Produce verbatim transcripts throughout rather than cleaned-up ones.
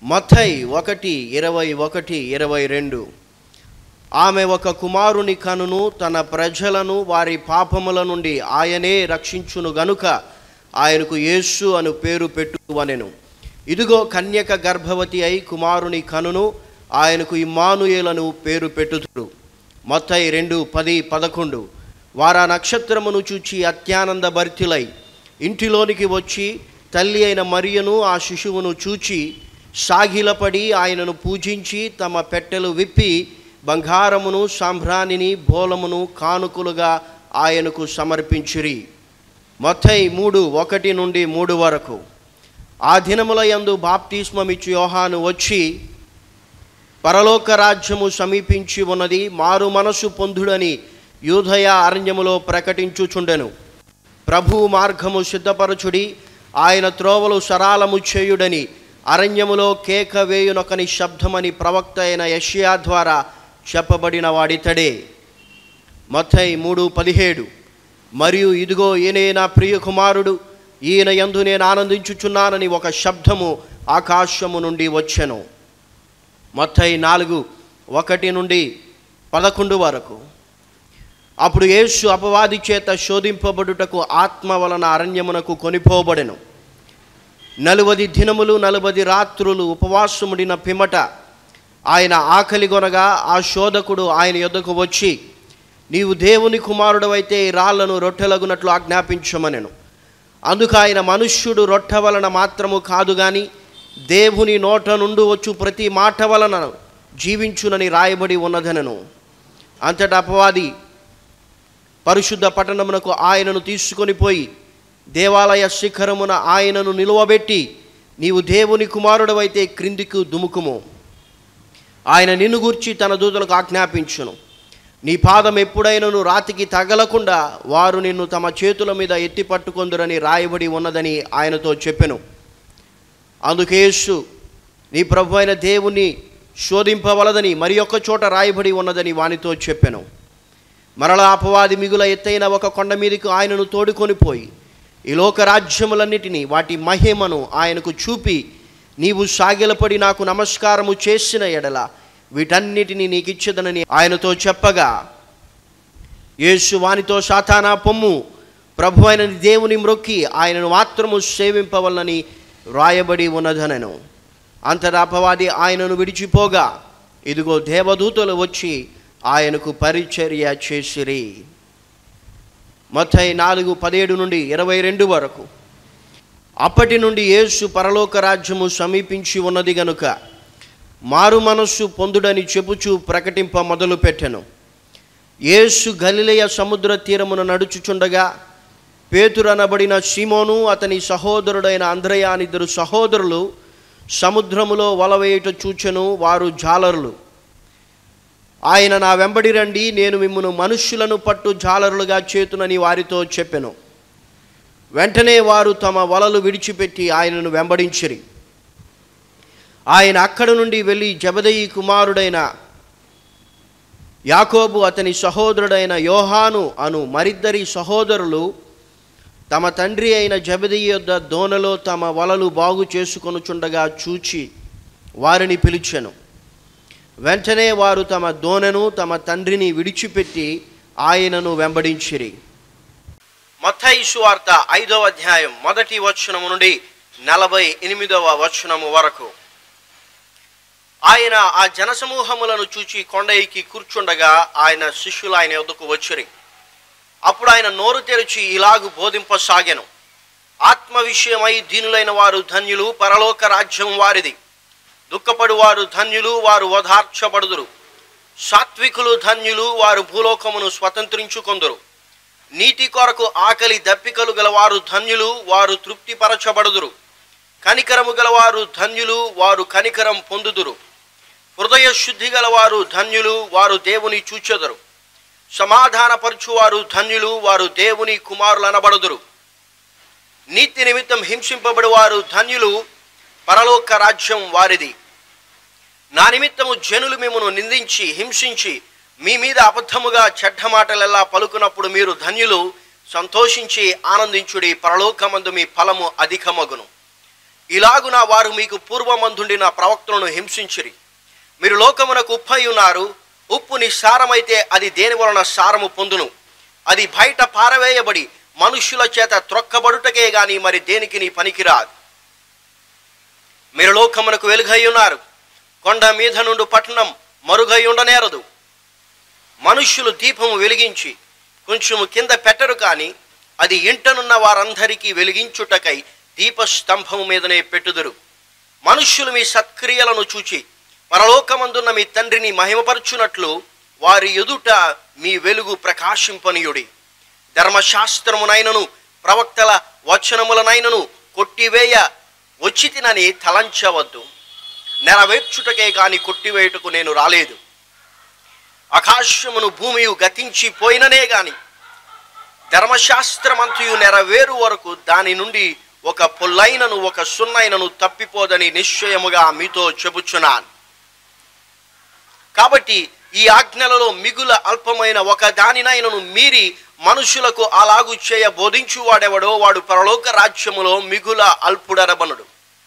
మత్తయి ఒకటి ఇరవై ఒకటి ఇరవై రెండు. ఆమె ఒక కుమారుని కనును, తన ప్రజలను వారి పాపముల నుండి ఆయనే రక్షించును గనుక ఆయనకు యేసు అను పేరు పెట్టువనెను. ఇదిగో కన్యక గర్భవతి అయి కుమారుని కనును, ఆయనకు ఇమ్మానుయేలను పేరు పెట్టుదురు. మత్తయి రెండు పది పదకొండు. వారా నక్షత్రమును చూచి అత్యానంద భరితులై ఇంటిలోనికి వచ్చి తల్లి అయిన మరియను ఆ శిశువును చూచి సాగిలపడి ఆయనను పూజించి తమ పెట్టెలు విప్పి బంగారమును సాంబ్రాణిని బోలమును కానుకలుగా ఆయనకు సమర్పించిరి. మత్తయి మూడు ఒకటి నుండి మూడు వరకు. ఆ దినముల యందు బాప్తిస్మమిచ్చు యోహాను వచ్చి పరలోక రాజ్యము సమీపించి ఉన్నది, మారు మనసు పొందుడని యూదయ అరణ్యములో ప్రకటించుచుండెను. ప్రభువు మార్గము సిద్ధపరచుడి, ఆయన త్రోవలు సరాలము చేయుడని అరణ్యములో కేక వేయునొకని శబ్దమని ప్రవక్త అయిన యెషయా ద్వారా చెప్పబడిన వాడితడే. మత్తయి మూడు పదిహేడు. మరియు ఇదిగో ఈయనే నా ప్రియ కుమారుడు, ఈయన యందు నేను ఆనందించుచున్నానని ఒక శబ్దము ఆకాశము నుండి వచ్చెను. మత్తయి నాలుగు ఒకటి నుండి పదకొండు వరకు. అప్పుడు యేసు అపవాది చేత శోధింపబడుటకు ఆత్మ వలన అరణ్యమునకు కొనిపోబడెను. నలువది దినములు నలువది రాత్రులు ఉపవాసముడిన పిమ్మట ఆయన ఆకలిగొనగా ఆ శోధకుడు ఆయన యొద్దకు వచ్చి, నీవు దేవుని కుమారుడవైతే ఈ రాళ్లను రొట్టెలగునట్లు ఆజ్ఞాపించమనెను. అందుకు ఆయన, మనుష్యుడు రొట్టె వలన మాత్రము కాదు గాని దేవుని నోట నుండి వచ్చు ప్రతి మాట వలన జీవించునని రాయబడి ఉన్నదనెను. అంతటా అపవాది పరిశుద్ధ పట్టణమునకు ఆయనను తీసుకొని పోయి దేవాలయ శిఖరమున ఆయనను నిలువబెట్టి, నీవు దేవుని కుమారుడవైతే క్రిందికి దుముకుము, ఆయన నిన్ను గూర్చి తన దూతలకు ఆజ్ఞాపించును, నీ పాదం ఎప్పుడైనను రాతికి తగలకుండా వారు నిన్ను తమ చేతుల మీద ఎత్తి పట్టుకొందురని రాయబడి ఉన్నదని ఆయనతో చెప్పెను. అందుకే యేసు, నీ ప్రభు అయిన దేవుని శోధింపవలదని మరి ఒక్క చోట రాయబడి ఉన్నదని వానితో చెప్పెను. మరలా అపవాది మిగుల ఎత్తైన ఒక కొండ మీదకు ఆయనను తోడుకొని పోయి ఈ లోక రాజ్యములన్నిటినీ వాటి మహిమను ఆయనకు చూపి, నీవు సాగిలపడి నాకు నమస్కారము చేసిన ఎడల వీటన్నిటినీ నీకిచ్చదనని ఆయనతో చెప్పగా, యేసు వానితో, సాతానా పొమ్ము, ప్రభు అయిన దేవుని మ్రొక్కి ఆయనను మాత్రము సేవింపవలనని రాయబడి ఉన్నదనెను. అంతటా అపవాది ఆయనను విడిచిపోగా ఇదిగో దేవదూతలు వచ్చి ఆయనకు పరిచర్య చేసిరి. మత్తయి నాలుగు పదిహేడు నుండి ఇరవై రెండు వరకు. అప్పటి నుండి యేసు పరలోక రాజ్యము సమీపించి ఉన్నది గనుక మారు మనస్సు పొందుడని చెప్పుచూ ప్రకటింప మొదలుపెట్టెను. యేసు గలిలయ సముద్ర తీరమున నడుచుచుండగా పేతురు అనబడిన సీమోను, అతని సహోదరుడైన అంద్రయ అని ఇద్దరు సహోదరులు సముద్రములో వలవేయుట చూచెను. వారు జాలరులు. ఆయన, నా వెంబడి రండి, నేను మిమ్మును మనుష్యులను పట్టు జాలరులుగా చేతునని వారితో చెప్పెను. వెంటనే వారు తమ వలలు విడిచిపెట్టి ఆయనను వెంబడించిరి. ఆయన అక్కడ నుండి వెళ్ళి జెబెదయి కుమారుడైన యాకోబు, అతని సహోదరుడైన యోహాను అను మరిద్దరి సహోదరులు తమ తండ్రి అయిన జెబెదయి యొద్ద దోనెలో తమ వలలు బాగు చేసుకొనుచుండగా చూచి వారిని పిలిచెను. వెంటనే వారు తమ దోనెను తమ తండ్రిని విడిచిపెట్టి ఆయనను వెంబడించిరి. మత్తయి సువార్త ఐదవ అధ్యాయం మొదటి వచనము నుండి నలభై ఎనిమిదవ వచనము వరకు. ఆయన ఆ జనసమూహములను చూచి కొండ ఎక్కి కూర్చుండగా ఆయన శిష్యులు ఆయన యొద్దకు వచ్చిరి. అప్పుడు ఆయన నోరు తెరిచి ఇలాగు బోధింపసాగెను. ఆత్మ విషయమై దీనులైన వారు ధన్యులు, పరలోక రాజ్యం వారిది. దుఃఖపడు వారు ధన్యులు, వారు ఓదార్చబడుదురు. సాత్వికులు ధన్యులు, వారు భూలోకమును స్వతంత్రించుకొందురు. నీతి కొరకు ఆకలి దప్పికలు గలవారు ధన్యులు, వారు తృప్తిపరచబడుదురు. కనికరము గలవారు ధన్యులు, వారు కనికరం పొందుదురు. హృదయ శుద్ధి గలవారు ధన్యులు, వారు దేవుని చూచెదరు. సమాధానపరచువారు ధన్యులు, వారు దేవుని కుమారులు అనబడుదురు. నీతి నిమిత్తం హింసింపబడువారు ధన్యులు, పరలోక రాజ్యం వారిది. నా నిమిత్తము జనులు మిమ్మును నిందించి హింసించి మీ మీద అబద్ధముగా చెడ్డ మాటలెల్లా పలుకున్నప్పుడు మీరు ధన్యులు, సంతోషించి ఆనందించుడి, పరలోకమందు మీ ఫలము అధికమగును. ఇలాగున వారు మీకు పూర్వమందుండిన ప్రవక్తలను హింసించిరి. మీరు లోకమునకు ఉప్పై ఉన్నారు. ఉప్పు నిస్సారమైతే అది దేని వలన సారము పొందును? అది బయట పారవేయబడి మనుష్యుల చేత త్రొక్కబడుటకే గాని మరి దేనికి నీ పనికిరాదు. మీరు లోకమునకు వెలుగై ఉన్నారు. కొండ మీద నుండి పట్టణం మరుగై ఉండనేరదు. మనుష్యులు దీపము వెలిగించి కొంచెము కింద పెట్టరు, కానీ అది ఇంటనున్న వారందరికీ వెలిగించుటకై దీపస్తంభము మీదనే పెట్టుదురు. మనుష్యులు మీ సత్క్రియలను చూచి పరలోకమందున్న మీ తండ్రిని మహిమపరచునట్లు వారి ఎదుట మీ వెలుగు ప్రకాశింపనీయుడి. ధర్మశాస్త్రమునైనను ప్రవక్తల వచనములనైనను కొట్టివేయ వచ్చితినని తలంచవద్దు. నెరవేర్చుటకే కాని కొట్టివేయుటకు నేను రాలేదు. ఆకాశమును భూమియు గతించిపోయిననే గాని ధర్మశాస్త్రమంతయు నెరవేరు వరకు దాని నుండి ఒక పొల్లైనను ఒక సున్నైనను తప్పిపోదని నిశ్చయముగా మీతో చెబుచున్నాను. కాబట్టి ఈ ఆజ్ఞలలో మిగుల అల్పమైన ఒక దానినైనను మీరి మనుషులకు అలాగు చేయ బోధించువాడెవడో వాడు పరలోక రాజ్యములో మిగుల అల్పుడనబనుడు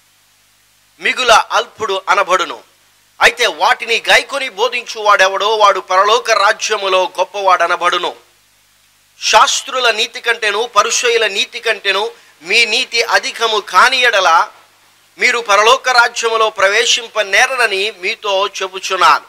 మిగుల అల్పుడు అనబడును. అయితే వాటిని గైకొని బోధించువాడెవడో వాడు పరలోక రాజ్యములో గొప్పవాడనబడును. శాస్త్రుల నీతి కంటేను పరిసయ్యుల నీతి కంటేను మీ నీతి అధికము కాని యెడల మీరు పరలోక రాజ్యములో ప్రవేశింపనేరని మీతో చెబుచున్నాను.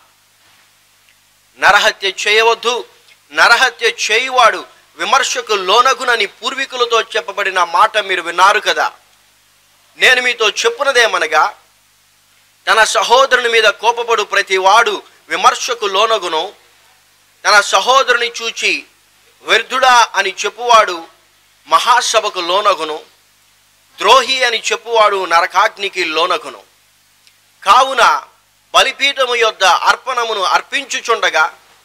నరహత్య చేయవద్దు. నరహత్య చేయువాడు విమర్శకు లోనగునని పూర్వీకులతో చెప్పబడిన మాట మీరు విన్నారు కదా. నేను మీతో చెప్పునదేమనగా, తన సహోదరుని మీద కోపపడు ప్రతి వాడు విమర్శకు లోనగును. తన సహోదరుని చూచి వ్యర్థుడా అని చెప్పువాడు మహాసభకు లోనగును. ద్రోహి అని చెప్పువాడు నరకాగ్నికి లోనగును. కావున బలిపీఠము యొద్ద అర్పణమును అర్పించుచుండగా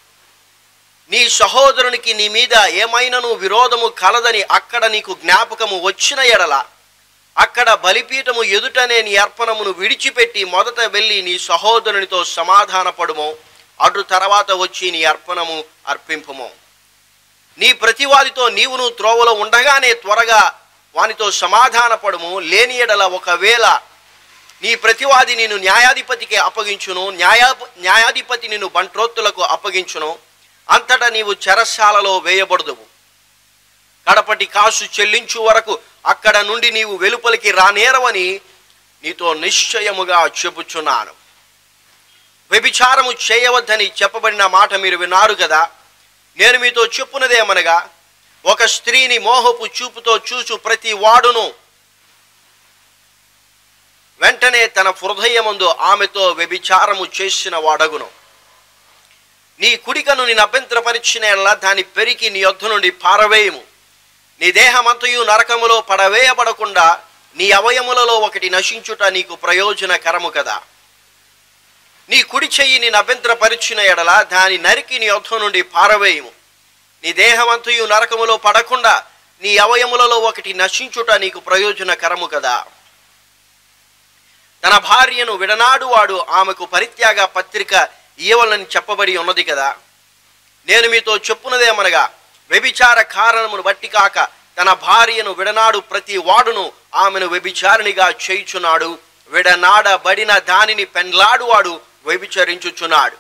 నీ సహోదరునికి నీ మీద ఏమైనను విరోధము కలదని అక్కడ నీకు జ్ఞాపకము వచ్చిన ఎడల అక్కడ బలిపీఠము ఎదుటనే నీ అర్పణమును విడిచిపెట్టి మొదట వెళ్ళి నీ సహోదరునితో సమాధానపడుము. అటు తర్వాత వచ్చి నీ అర్పణము అర్పింపుము. నీ ప్రతివాదితో నీవును త్రోవలో ఉండగానే త్వరగా వానితో సమాధానపడుము. లేని ఎడల ఒకవేళ నీ ప్రతివాది నిన్ను న్యాయాధిపతికి అప్పగించును, న్యాయా న్యాయాధిపతి నిన్ను బంట్రోత్తులకు అప్పగించును. అంతటా నీవు చెరసాలలో వేయబడుదువు. కడపటి కాసు చెల్లించు వరకు అక్కడ నుండి నీవు వెలుపలికి రానేరవని నీతో నిశ్చయముగా చెప్పుచున్నాను. వ్యభిచారము చేయవద్దని చెప్పబడిన మాట మీరు విన్నారు కదా. నేను మీతో చెప్పునదేమనగా, ఒక స్త్రీని మోహపు చూపుతో చూచు ప్రతి వాడును వెంటనే తన హృదయమందు ఆమెతో వ్యభిచారము చేసిన వాడగును. నీ కుడికను నేను అభ్యంతరపరిచిన ఎడల దాని పెరికి నీ యొద్ద నుండి పారవేయము. నీ దేహమంతయు నరకములో పడవేయబడకుండా నీ అవయములలో ఒకటి నశించుట నీకు ప్రయోజనకరము కదా. నీ కుడి చెయ్యి నేను అభ్యంతరపరిచిన ఎడల దాని నరికి నీ యొద్ద నుండి పారవేయము. నీ దేహమంతయు నరకములో పడకుండా నీ అవయములలో ఒకటి నశించుట నీకు ప్రయోజనకరము కదా. తన భార్యను విడనాడువాడు ఆమెకు పరిత్యాగ పత్రిక ఇవ్వాలని చెప్పబడి ఉన్నది కదా. నేను మీతో చెప్పునదేమనగా, వ్యభిచార కారణమును బట్టి కాక తన భార్యను విడనాడు ప్రతి వాడును ఆమెను వ్యభిచారిణిగా చేయుచున్నాడు. విడనాడబడిన దానిని పెండ్లాడువాడు వ్యభిచరించుచున్నాడు.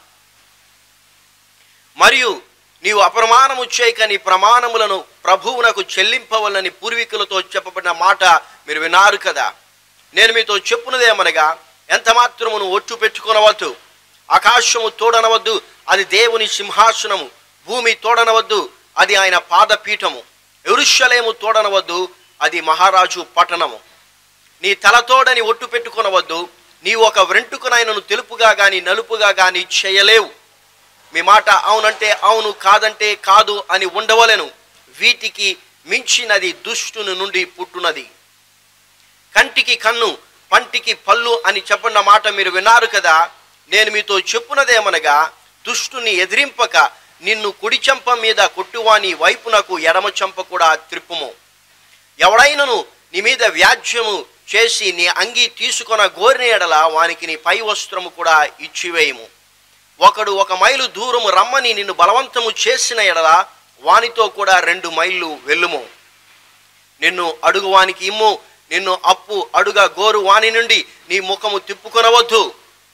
మరియు నీవు అప్రమాణము చేయక నీ ప్రమాణములను ప్రభువునకు చెల్లింపవలని పూర్వీకులతో చెప్పబడిన మాట మీరు విన్నారు కదా. నేను మీతో చెప్పునదేమనగా, ఎంత మాత్రమును ఒట్టు పెట్టుకొనవద్దు. ఆకాశము తోడనవద్దు, అది దేవుని సింహాసనము. భూమి తోడనవద్దు, అది ఆయన పాదపీఠము. యెరూషలేము తోడనవద్దు, అది మహారాజు పట్టణము. నీ తలతోడని ఒట్టు పెట్టుకొనవద్దు. నీవు ఒక వెంట్రుకనైనను తెలుపుగా గాని నలుపుగా గాని చేయలేవు. మీ మాట అవునంటే అవును, కాదంటే కాదు అని ఉండవలెను. వీటికి మించినది దుష్టుని నుండి పుట్టునది. కంటికి కన్ను, పంటికి పళ్ళు అని చెప్పిన మాట మీరు విన్నారు కదా. నేను మీతో చెప్పునదేమనగా, దుష్టుని ఎదిరింపక నిన్ను కుడి చెంప మీద కొట్టువాని వైపునకు ఎడమ చెంప కూడా త్రిప్పుము. ఎవడైనను నీ మీద వ్యాజ్యము చేసి నీ అంగీ తీసుకొన గోరిన ఎడల వానికి నీ పై వస్త్రము కూడా ఇచ్చివేయము. ఒకడు ఒక మైలు దూరము రమ్మని నిన్ను బలవంతము చేసిన ఎడల వానితో కూడా రెండు మైళ్ళు వెళ్ళుము. నిన్ను అడుగువానికి ఇమ్ము, నిన్ను అప్పు అడుగ గోరు వాని నుండి నీ ముఖము తిప్పుకొనవద్దు.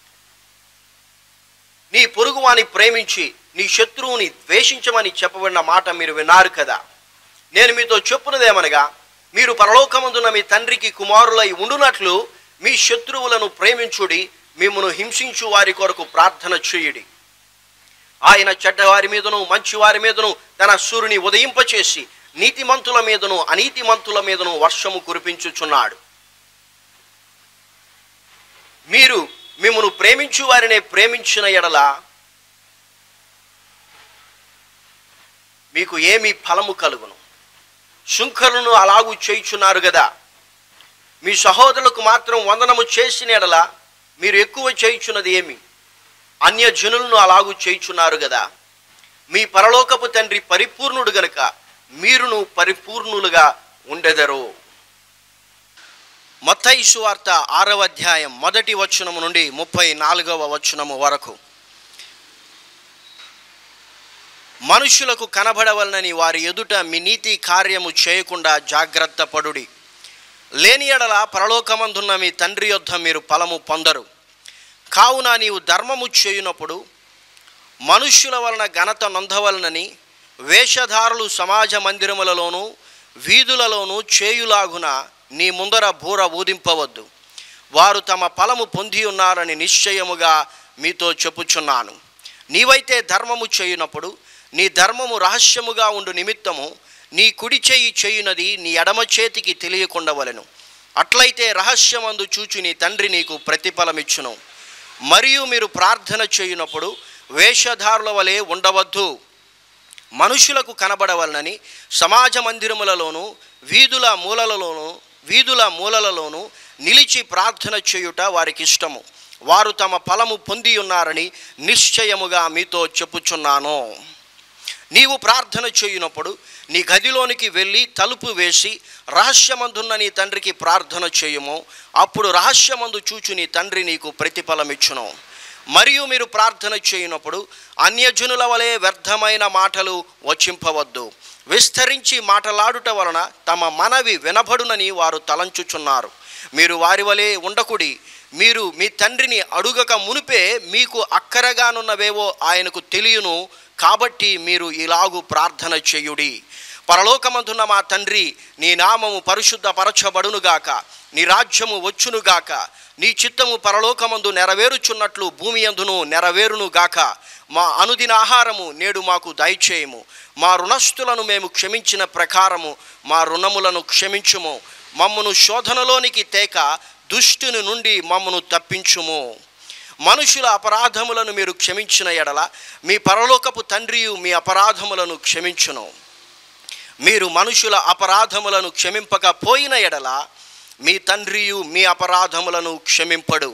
నీ పొరుగు వాని ప్రేమించి నీ శత్రువుని ద్వేషించమని చెప్పబడిన మాట మీరు విన్నారు కదా. నేను మీతో చెప్పున్నదేమనగా, మీరు పరలోకమందున్న మీ తండ్రికి కుమారులై ఉండునట్లు మీ శత్రువులను ప్రేమించుడి, మిమ్మును హింసించు వారి కొరకు ప్రార్థన చేయుడి. ఆయన చెడ్డవారి మీదను మంచివారి మీదను తన సూర్యుని ఉదయింపచేసి నీతిమంతుల మీదను అనీతిమంతుల మీదను వర్షము కురిపించుచున్నాడు. మీరు మిమ్మును ప్రేమించు వారినే ప్రేమించిన ఎడల మీకు ఏమి ఫలము కలుగును? శుంకరులను అలాగూ చేయుచున్నారు కదా. మీ సహోదరులకు మాత్రం వందనము చేసిన ఎడల మీరు ఎక్కువ చేయుచున్నది ఏమి? అన్యజనులను అలాగూ చేయుచున్నారు కదా. మీ పరలోకపు తండ్రి పరిపూర్ణుడు గనుక మీరును పరిపూర్ణులుగా ఉండెదరు. మత్తయి సువార్త ఆరవ అధ్యాయం మొదటి వచనము నుండి ముప్పై నాలుగవ వచనము వరకు. మనుషులకు కనబడవలనని వారి ఎదుట మీ నీతి కార్యము చేయకుండా జాగ్రత్త పడుడి. లేని ఎడల పరలోకమందున్న మీ తండ్రి యొద్ద మీరు ఫలము పొందరు. కావున నీవు ధర్మము చేయునప్పుడు మనుష్యుల వలన ఘనత నొందవలనని వేషధారులు సమాజ మందిరములలోనూ వీధులలోనూ చేయులాగున నీ ముందర బూర ఊదింపవద్దు. వారు తమ ఫలము పొంది ఉన్నారని నిశ్చయముగా మీతో చెప్పుచున్నాను. నీవైతే ధర్మము చేయునప్పుడు నీ ధర్మము రహస్యముగా ఉండు నిమిత్తము నీ కుడి చేయి చేయునది నీ ఎడమ చేతికి తెలియకుండవలెను. అట్లయితే రహస్యమందు చూచి నీ తండ్రి నీకు ప్రతిఫలమిచ్చును. మరియు మీరు ప్రార్థన చేయునప్పుడు వేషధారుల వలె ఉండవద్దు, మనుషులకు కనబడవలనని సమాజ మందిరములలోను వీధుల మూలలలోను వీధుల మూలలలోను నిలిచి ప్రార్థన చేయుట వారికి ఇష్టము. వారు తమ ఫలము పొంది ఉన్నారని నిశ్చయముగా మీతో చెప్పుచున్నాను. నీవు ప్రార్థన చేయునప్పుడు నీ గదిలోనికి వెళ్ళి తలుపు వేసి రహస్యమందున్న నీ తండ్రికి ప్రార్థన చేయుము. అప్పుడు రహస్యమందు చూచు నీ తండ్రి నీకు ప్రతిఫలమిచ్చును. మరియు మీరు ప్రార్థన చేయునప్పుడు అన్యజనుల వలె వ్యర్థమైన మాటలు వచింపవద్దు. విస్తరించి మాటలాడుట వలన తమ మనవి వినబడునని వారు తలంచుచున్నారు. మీరు వారి వలె ఉండకుడి. మీరు మీ తండ్రిని అడుగక మునిపే మీకు అక్కరగానున్నవేవో ఆయనకు తెలియను. కాబట్టి మీరు ఇలాగు ప్రార్థన చేయుడి. పరలోకమందున్న మా తండ్రి, నీ నామము పరిశుద్ధపరచబడునుగాక, నీ రాజ్యము వచ్చునుగాక, నీ చిత్తము పరలోకమందు నెరవేరుచున్నట్లు భూమి యందును నెరవేరునుగాక. మా అనుదిన ఆహారము నేడు మాకు దయచేయము. మా రుణస్థులను మేము క్షమించిన ప్రకారము మా రుణములను క్షమించుము. మమ్మను శోధనలోనికి తేక దుష్టుని నుండి మమ్మను తప్పించుము. మనుషుల అపరాధములను మీరు క్షమించిన ఎడల మీ పరలోకపు తండ్రియు మీ అపరాధములను క్షమించును. మీరు మనుషుల అపరాధములను క్షమింపకపోయిన ఎడల మీ తండ్రియు మీ అపరాధములను క్షమింపడు.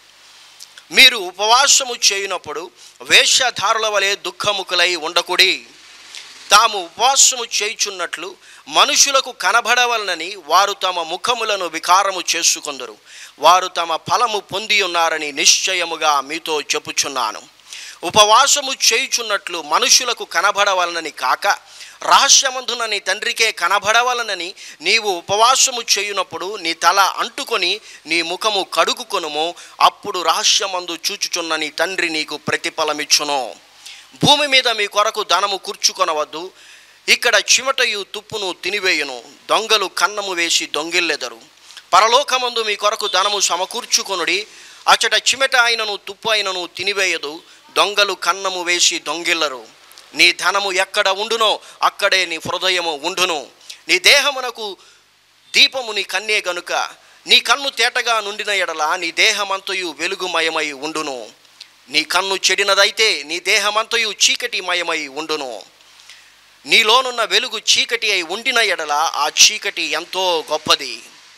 మీరు ఉపవాసము చేయునప్పుడు వేషధారుల వలె దుఃఖముఖులై ఉండకుడి. తాము ఉపవాసము చేయుచున్నట్లు మనుషులకు కనబడవలనని వారు తమ ముఖములను వికారము చేసుకొందరు. వారు తమ ఫలము పొంది ఉన్నారని నిశ్చయముగా మీతో చెప్పుచున్నాను. ఉపవాసము చేయుచున్నట్లు మనుషులకు కనబడవలనని కాక రహస్యమందున నీ తండ్రికే కనబడవలనని నీవు ఉపవాసము చేయునప్పుడు నీ తల అంటుకొని నీ ముఖము కడుగుకొనుము. అప్పుడు రహస్యమందు చూచుచున్న నీ తండ్రి నీకు ప్రతిఫలమిచ్చును. భూమి మీద మీ కొరకు ధనము కూర్చుకొనవద్దు. ఇక్కడ చిమటయు తుప్పును తినివేయును, దొంగలు కన్నము వేసి దొంగిల్లెదరు. పరలోకమందు మీ కొరకు ధనము సమకూర్చుకొనుడి. అచట చిమట అయినను తుప్పు అయినను తినివేయదు, దొంగలు కన్నము వేసి దొంగిల్లరు. నీ ధనము ఎక్కడ ఉండునో అక్కడే నీ హృదయము ఉండును. నీ దేహమునకు దీపము నీ కన్నే గనుక నీ కన్ను తేటగా నుండిన ఎడల నీ దేహమంతయు వెలుగుమయమై ఉండును. నీ కన్ను చెడినదైతే నీ దేహమంతయు చీకటిమయమై ఉండును. నీలోనున్న వెలుగు చీకటి అయి ఉండిన ఎడల ఆ చీకటి ఎంతో గొప్పది.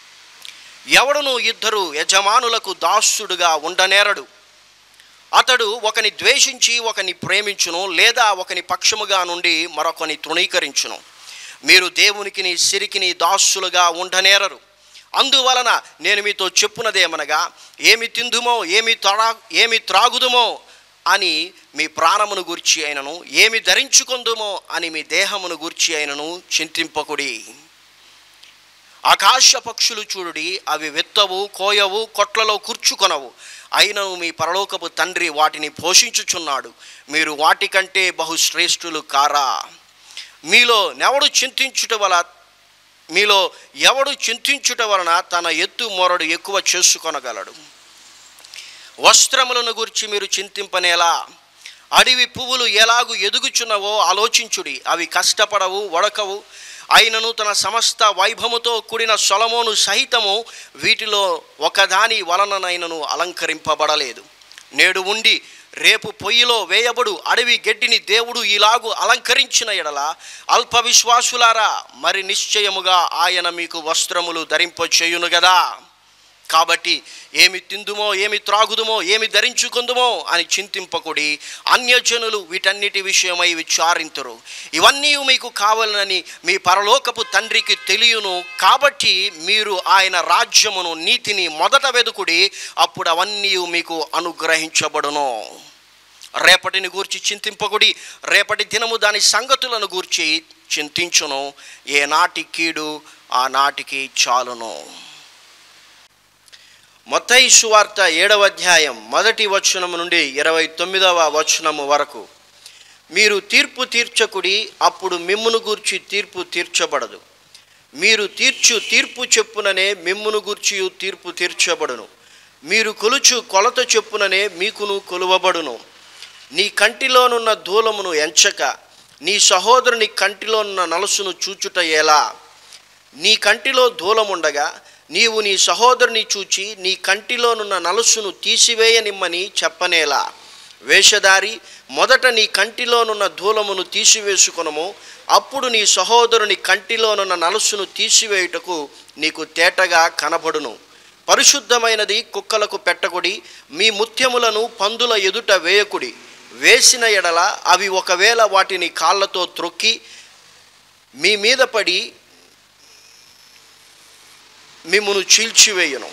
ఎవడును ఇద్దరు యజమానులకు దాసుడుగా ఉండనేరడు. అతడు ఒకని ద్వేషించి ఒకని ప్రేమించును, లేదా ఒకని పక్షముగా నుండి మరొకని తృణీకరించును. మీరు దేవునికిని సిరికిని దాసులుగా ఉండనేరరు. అందువలన నేను మీతో చెప్పున్నదేమనగా, ఏమి తిందుమో ఏమి త్రా ఏమి త్రాగుదుమో అని మీ ప్రాణమును గూర్చి అయినను, ఏమి ధరించుకొందుమో అని మీ దేహమును గూర్చి అయినను చింతింపకుడి. ఆకాశ పక్షులు చూడుడి, అవి విత్తవు, కోయవు, కొట్లలో కూర్చుకొనవు, అయినను మీ పరలోకపు తండ్రి వాటిని పోషించుచున్నాడు. మీరు వాటికంటే బహుశ్రేష్ఠులు కారా? మీలో ఎవడు చింతించుట వల మీలో ఎవడు చింతించుట వలన తన ఎత్తు మొరడు ఎక్కువ చేసుకొనగలడు? వస్త్రములను గురించి మీరు చింతింపనేలా? అడవి పువ్వులు ఎలాగు ఎదుగుచున్నవో ఆలోచించుడి. అవి కష్టపడవు, వడకవు, అయినను తన సమస్త వైభవముతో కూడిన సొలొమోను సహితము వీటిలో ఒకదాని వలననైనను అలంకరింపబడలేదు. నేడు ఉండి రేపు పొయ్యిలో వేయబడు అడవి గడ్డిని దేవుడు ఇలాగు అలంకరించిన ఎడల, అల్ప విశ్వాసులారా, మరి నిశ్చయముగా ఆయన మీకు వస్త్రములు ధరింపచేయును గదా. కాబట్టి ఏమి తిందుమో, ఏమి త్రాగుదుమో, ఏమి ధరించుకుందుమో అని చింతింపకుడి. అన్యజనులు వీటన్నిటి విషయమై విచారింతురు. ఇవన్నీ మీకు కావాలని మీ పరలోకపు తండ్రికి తెలియను. కాబట్టి మీరు ఆయన రాజ్యమును, నీతిని మొదట వెదుకుడి, అప్పుడు అవన్నీ మీకు అనుగ్రహించబడును. రేపటిని గూర్చి చింతింపకుడి, రేపటి దినము దాని సంగతులను గూర్చి చింతించును. ఏ నాటి కీడు ఆ నాటికి చాలును. మత్తయి సువార్త ఏడవ అధ్యాయం మొదటి వచనము నుండి ఇరవై తొమ్మిదవ వచనము వరకు. మీరు తీర్పు తీర్చకుడి, అప్పుడు మిమ్మును గూర్చి తీర్పు తీర్చబడదు. మీరు తీర్చు తీర్పు చెప్పుననే మిమ్మును గూర్చి తీర్పు తీర్చబడును. మీరు కొలుచు కొలత చెప్పుననే మీకును కొలువబడును. నీ కంటిలోనున్న దూలమును ఎంచక నీ సహోదరుని కంటిలోనున్న నలుసును చూచుట ఎలా? నీ కంటిలో దూలముండగా నీవు నీ సహోదరుని చూచి నీ కంటిలోనున్న నలుసును తీసివేయనిమ్మని చెప్పనేలా? వేషధారి, మొదట నీ కంటిలోనున్న దూలమును తీసివేసుకొనుము, అప్పుడు నీ సహోదరుని కంటిలోనున్న నలుసును తీసివేయుటకు నీకు తేటగా కనబడును. పరిశుద్ధమైనది కుక్కలకు పెట్టకుడి, మీ ముత్యములను పందుల ఎదుట వేయకుడి. వేసిన ఎడల అవి ఒకవేళ వాటిని కాళ్ళతో త్రొక్కి మీ మీద పడి మిమ్మును చీల్చివేయును.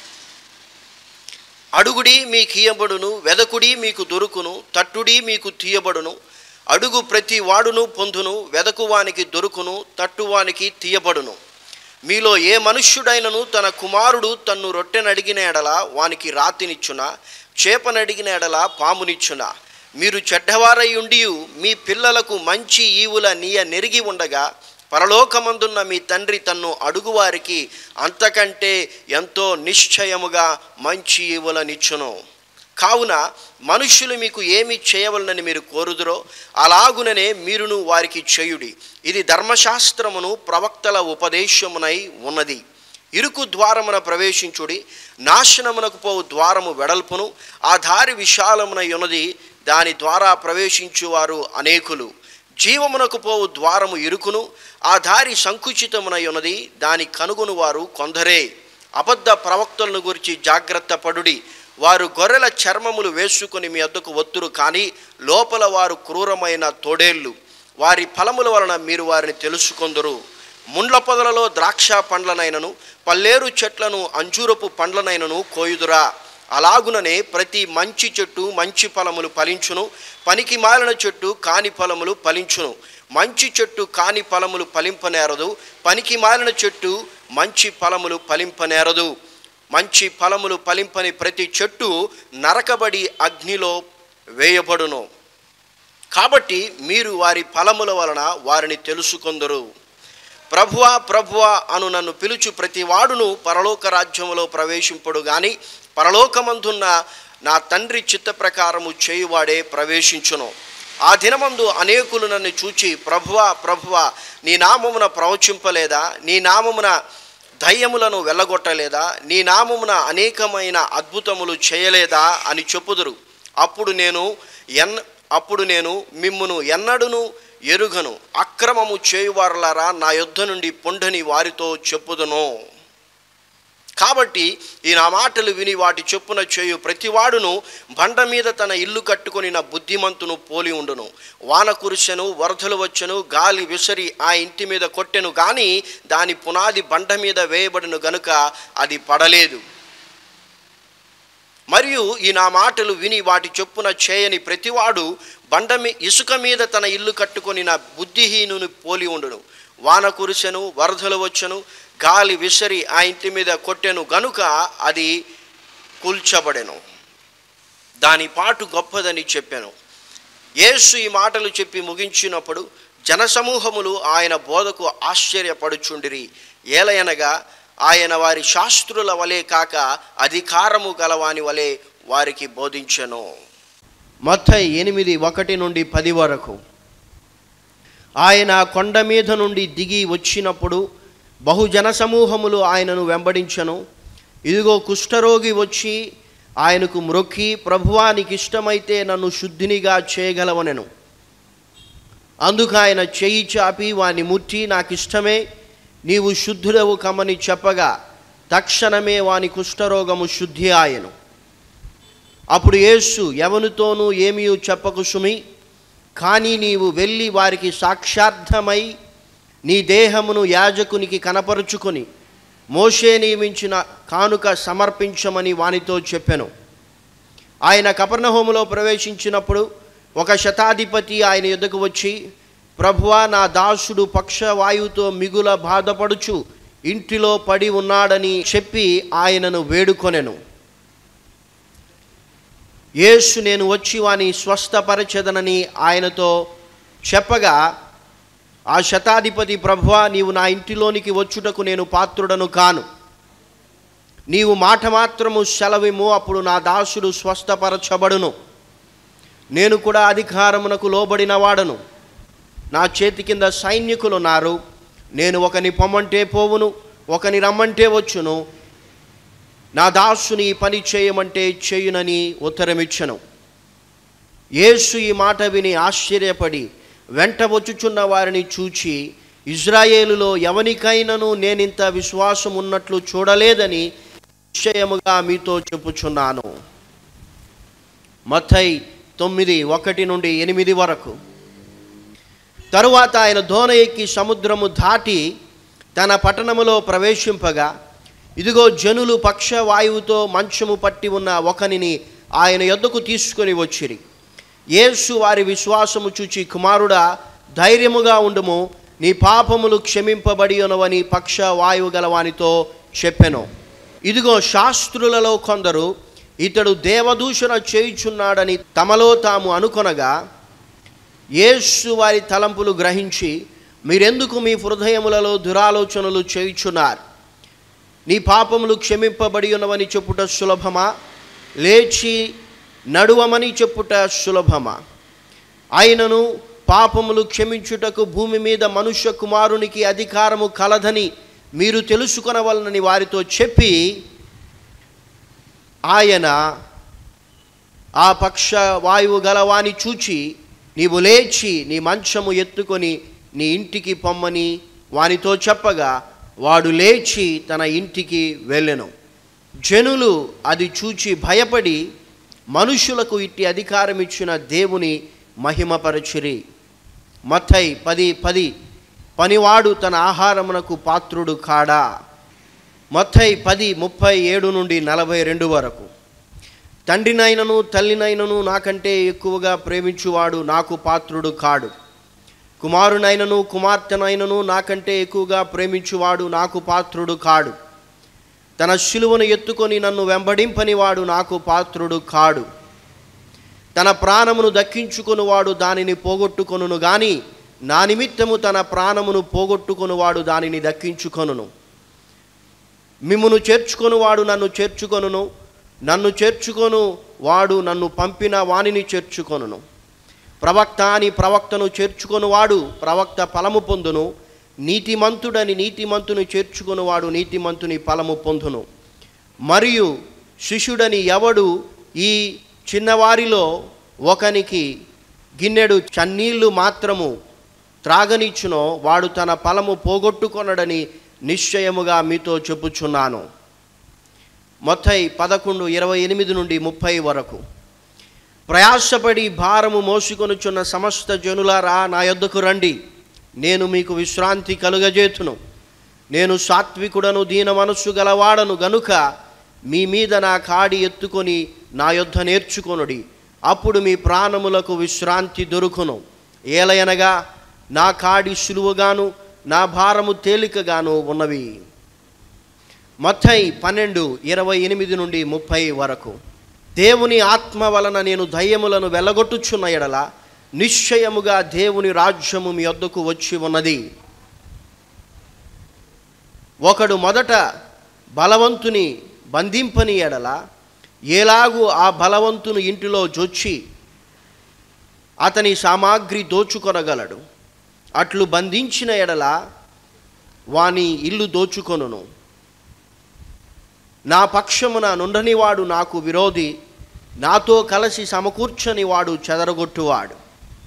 అడుగుడి మీకు ఇయ్యబడును, వెదకుడి మీకు దొరుకును, తట్టుడి మీకు తీయబడును. అడుగు ప్రతి వాడును పొందును, వెదకువానికి దొరుకును, తట్టువానికి తీయబడును. మీలో ఏ మనుష్యుడైనను తన కుమారుడు తన్ను రొట్టెనడిగిన ఎడల వానికి రాతినిచ్చునా? చేపనడిగిన ఎడల పామునిచ్చునా? మీరు చెడ్డవారై ఉండియు మీ పిల్లలకు మంచి ఈవుల నీయ నెరిగి ఉండగా, పరలోకమందున్న మీ తండ్రి తన్ను అడుగువారికి అంతకంటే ఎంతో నిశ్చయముగా మంచి ఈవులనిచ్చును. కావున మనుష్యులు మీకు ఏమి చేయవలనని మీరు కోరుదురో అలాగుననే మీరును వారికి చేయుడి. ఇది ధర్మశాస్త్రమును ప్రవక్తల ఉపదేశమునై ఉన్నది. ఇరుకు ద్వారమున ప్రవేశించుడి, నాశనమునకు పోవు ద్వారము వెడల్పును, ఆ దారి విశాలమునై ఉన్నది, దాని ద్వారా ప్రవేశించువారు అనేకులు. జీవమునకు పోవు ద్వారము ఇరుకును, ఆ దారి సంకుచితమునై ఉన్నది, దాని కనుగొను వారు కొందరే. అబద్ధ ప్రవక్తలను గురించి జాగ్రత్త పడుడి. వారు గొర్రెల చర్మములు వేసుకుని మీ వద్దకు వత్తురు, కానీ లోపల వారు క్రూరమైన తోడేళ్ళు. వారి ఫలముల వలన మీరు వారిని తెలుసుకొందురు. ముండ్ల పొదలలో ద్రాక్ష పండ్లనైనను పల్లేరు చెట్లను అంజూరపు పండ్లనైనను కోయుదురా? అలాగుననే ప్రతి మంచి చెట్టు మంచి ఫలములు ఫలించును, పనికి మాలిన చెట్టు కాని ఫలములు ఫలించును. మంచి చెట్టు కాని ఫలములు ఫలింపనేరదు, పనికి మాలిన చెట్టు మంచి ఫలములు ఫలింపనేరదు. మంచి ఫలములు ఫలింపని ప్రతి చెట్టు నరకబడి అగ్నిలో వేయబడును. కాబట్టి మీరు వారి ఫలముల వలన వారిని తెలుసుకొందురు. ప్రభువా ప్రభువా అను నన్ను పిలుచు ప్రతి వాడును పరలోక రాజ్యములో ప్రవేశింపడు గాని పరలోకమందున్న నా తండ్రి చిత్త ప్రకారము చేయువాడే ప్రవేశించును. ఆ దినమందు అనేకులు నన్ను చూచి, ప్రభువా ప్రభువా, నీ నామమున ప్రవచింపలేదా? నీ నామమున దయ్యములను వెళ్ళగొట్టలేదా? నీ నామమున అనేకమైన అద్భుతములు చేయలేదా అని చెప్పుదురు. అప్పుడు నేను ఎన్ అప్పుడు నేను మిమ్మును ఎన్నడును ఎరుగను, అక్రమము చేయువారులారా నా యొద్ద నుండి పొండని వారితో చెప్పుదును. కాబట్టి ఈ నా మాటలు విని వాటి చొప్పున చేయు ప్రతివాడును బండ మీద తన ఇల్లు కట్టుకొని నా బుద్ధిమంతును పోలి ఉండును. వాన కురిసెను, వరదలు వచ్చెను, గాలి విసరి ఆ ఇంటి మీద కొట్టెను, కానీ దాని పునాది బండ మీద వేయబడిన గనుక అది పడలేదు. మరియు ఈ నా మాటలు విని వాటి చొప్పున చేయని ప్రతివాడు బండ మీ ఇసుక మీద తన ఇల్లు కట్టుకొని నా బుద్ధిహీనుని పోలి ఉండును. వాన కురిసెను, వరదలు వచ్చెను, గాలి విసరి ఆ ఇంటి మీద కొట్టెను గనుక అది కూల్చబడెను. దాని పాటు గొప్పదని చెప్పాను. యేసు ఈ మాటలు చెప్పి ముగించినప్పుడు జనసమూహములు ఆయన బోధకు ఆశ్చర్యపడుచుండిరి. ఏలయనగా ఆయన వారి శాస్త్రుల వలె కాక అధికారము గలవాని వలె వారికి బోధించెను. మత్తయి ఎనిమిది ఒకటి నుండి పది వరకు. ఆయన కొండ మీద నుండి దిగి వచ్చినప్పుడు బహుజన సమూహములు ఆయనను వెంబడించెను. ఇదిగో కుష్ఠరోగి వచ్చి ఆయనకు మ్రొక్కి, ప్రభువా నీకు ఇష్టమైతే నన్ను శుద్ధినిగా చేయగలవనెను. అందుకు ఆయన చెయ్యి చాపి వాని ముట్టి, నాకు ఇష్టమే, నీవు శుద్ధుడవు కమ్మని చెప్పగా తక్షణమే వాని కుష్ఠరోగము శుద్ధి ఆయను. అప్పుడు యేసు ఎవనితోనూ ఏమీ చెప్పకు సుమి, కానీ నీవు వెళ్ళి వారికి సాక్షార్థమై నీ దేహమును యాజకునికి కనపరుచుకొని మోషే నియమించిన కానుక సమర్పించమని వానితో చెప్పెను. ఆయన కపెర్నహూములో ప్రవేశించినప్పుడు ఒక శతాధిపతి ఆయన యొద్దకు వచ్చి, ప్రభువా నా దాసుడు పక్షవాయువుతో మిగుల బాధపడుచు ఇంటిలో పడి ఉన్నాడని చెప్పి ఆయనను వేడుకొనెను. యేసు నేను వచ్చి వాని స్వస్థపరచెదనని ఆయనతో చెప్పగా ఆ శతాధిపతి, ప్రభువా నీవు నా ఇంటిలోనికి వచ్చుటకు నేను పాత్రుడను కాను, నీవు మాట మాత్రము సెలవిమ్ము, అప్పుడు నా దాసుడు స్వస్థపరచబడును. నేను కూడా అధికారమునకు లోబడిన వాడను, నా చేతి కింద సైనికులు ఉన్నారు. నేను ఒకని పొమ్మంటే పోవును, ఒకని రమ్మంటే వచ్చును, నా దాసుని పని చేయమంటే చేయునని ఉత్తరమిచ్చను. యేసు ఈ మాట విని ఆశ్చర్యపడి వెంట వచ్చుచున్న వారిని చూచి, ఇజ్రాయేలులో ఎవనికైనాను నేనింత విశ్వాసం ఉన్నట్లు చూడలేదని నిశ్చయముగా మీతో చెప్పుచున్నాను. మత్తయి తొమ్మిది ఒకటి నుండి ఎనిమిది వరకు. తరువాత ఆయన దోణ ఎక్కి సముద్రము దాటి తన పట్టణములో ప్రవేశింపగా, ఇదిగో జనులు పక్షవాయువుతో మంచము పట్టి ఉన్న ఒకనిని ఆయన యొద్దకు తీసుకొని వచ్చిరి. యేసు వారి విశ్వాసము చూచి, కుమారుడా ధైర్యముగా ఉండుము, నీ పాపములు క్షమింపబడి ఉన్నవని పక్షవాయువు గలవానితో చెప్పెను. ఇదిగో శాస్త్రులలో కొందరు ఇతడు దేవదూషణ చేయుచున్నాడని తమలో తాము అనుకొనగా, యేసు వారి తలంపులు గ్రహించి, మీరెందుకు మీ హృదయములలో దురాలోచనలు చేయుచున్నారు? నీ పాపములు క్షమింపబడి ఉన్నవని చెప్పుట సులభమా, లేచి నడువమని చెప్పుట సులభమా? ఆయనను పాపములు క్షమించుటకు భూమి మీద మనుష్య కుమారునికి అధికారము కలదని మీరు తెలుసుకొనవలనని వారితో చెప్పి, ఆయన ఆ పక్ష వాయువు గలవాని చూచి, నీవు లేచి నీ మంచము ఎత్తుకొని నీ ఇంటికి పొమ్మని వానితో చెప్పగా, వాడు లేచి తన ఇంటికి వెళ్ళెను. జనులు అది చూచి భయపడి మనుషులకు ఇట్టి అధికారం ఇచ్చిన దేవుని మహిమపరచిరి. మత్తయి పది పది. పనివాడు తన ఆహారమునకు పాత్రుడు కాడా? మత్తయి పది ముప్పై ఏడు నుండి నలభై రెండు వరకు. తండ్రినైనను తల్లినైనను నాకంటే ఎక్కువగా ప్రేమించువాడు నాకు పాత్రుడు కాడు. కుమారునైనను కుమార్తెనైనను నాకంటే ఎక్కువగా ప్రేమించువాడు నాకు పాత్రుడు కాడు. తన శిలువను ఎత్తుకొని నన్ను వెంబడింపనివాడు నాకు పాత్రుడు కాడు. తన ప్రాణమును దక్కించుకొనువాడు దానిని పోగొట్టుకొనును గాని, నా నిమిత్తము తన ప్రాణమును పోగొట్టుకొనువాడు దానిని దక్కించుకొనును. మిమ్మును చేర్చుకొనువాడు నన్ను చేర్చుకొనును, నన్ను చేర్చుకొను వాడు నన్ను పంపిన వానిని చేర్చుకొనును. ప్రవక్త అని ప్రవక్తను చేర్చుకొనువాడు ప్రవక్త ఫలము పొందును. నీతిమంతుడని నీతిమంతుని చేర్చుకొనువాడు నీతిమంతుని ఫలము పొందును. మరియు శిష్యుడని ఎవడు ఈ చిన్నవారిలో ఒకనికి గిన్నెడు చన్నీళ్లు మాత్రము త్రాగనిచ్చునో వాడు తన ఫలము పోగొట్టుకొనడని నిశ్చయముగా మీతో చెప్పుచున్నాను. మత్తయి పదకొండు ఇరవై ఎనిమిది నుండి ముప్పై వరకు. ప్రయాసపడి భారము మోసుకొనుచున్న సమస్త జనులారా నా యొద్దకు రండి, నేను మీకు విశ్రాంతి కలుగజేతును. నేను సాత్వికుడను దీన మనస్సు గలవాడను గనుక మీ మీద నా కాడి ఎత్తుకొని నా యొద్ద నేర్చుకొనుడి, అప్పుడు మీ ప్రాణములకు విశ్రాంతి దొరుకును. ఏలయనగా నా కాడి సులువుగాను నా భారము తేలికగాను ఉన్నవి. మత్తయి పన్నెండు ఇరవై ఎనిమిది నుండి ముప్పై వరకు. దేవుని ఆత్మ వలన నేను దయ్యములను వెళ్ళగొట్టుచున్న ఎడల నిశ్చయముగా దేవుని రాజ్యము మీ వద్దకు వచ్చి ఉన్నది. ఒకడు మొదట బలవంతుని బంధింపని ఎడల ఎలాగూ ఆ బలవంతుని ఇంటిలో జొచ్చి అతని సామాగ్రి దోచుకొనగలడు. అట్లు బంధించిన ఎడల వాని ఇల్లు దోచుకొనును. నా పక్షమున నుండనివాడు నాకు విరోధి, నాతో కలిసి సమకూర్చని వాడు చెదరగొట్టువాడు.